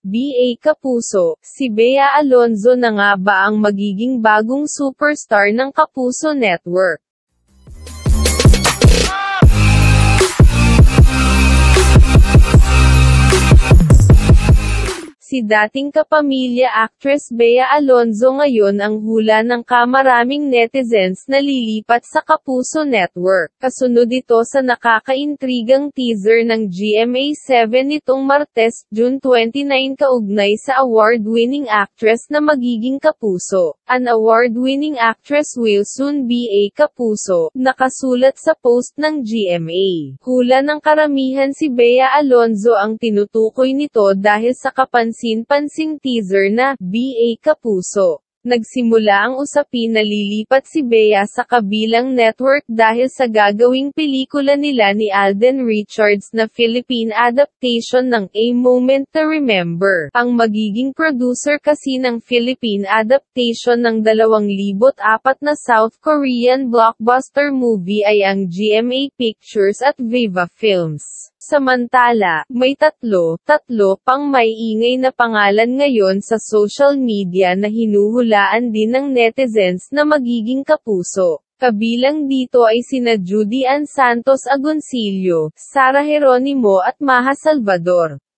BA Kapuso, si Bea Alonzo na nga ba ang magiging bagong superstar ng Kapuso Network? Si dating kapamilya actress Bea Alonzo ngayon ang hula ng kamaraming netizens na lilipat sa Kapuso Network. Kasunod ito sa nakakaintrigang teaser ng GMA7 nitong Martes, June 29 kaugnay sa award-winning actress na magiging Kapuso. An award-winning actress will soon be a Kapuso, nakasulat sa post ng GMA. Hula ng karamihan si Bea Alonzo ang tinutukoy nito dahil sa kapansin-pansing teaser na BA Kapuso. Nagsimula ang usapin na lilipat si Bea sa kabilang network dahil sa gagawing pelikula nila ni Alden Richards na Philippine adaptation ng A Moment to Remember. Ang magiging producer kasi ng Philippine adaptation ng 2004 na South Korean blockbuster movie ay ang GMA Pictures at Viva Films. Samantala, may tatlo pang maiingay na pangalan ngayon sa social media na hinuhulaan din ng netizens na magiging Kapuso. Kabilang dito ay sina Judy Ann Santos Agoncillo, Sara Geronimo at Maja Salvador.